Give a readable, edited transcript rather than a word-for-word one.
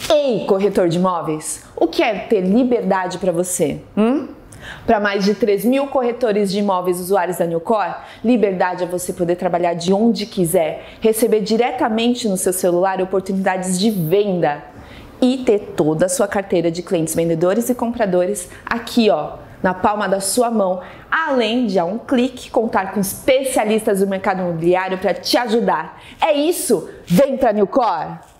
Ei, corretor de imóveis, o que é ter liberdade para você? Para mais de 3.000 corretores de imóveis usuários da Newcore, liberdade é você poder trabalhar de onde quiser, receber diretamente no seu celular oportunidades de venda e ter toda a sua carteira de clientes vendedores e compradores aqui, na palma da sua mão, além de a um clique contar com especialistas do mercado imobiliário para te ajudar. É isso! Vem para a Newcore!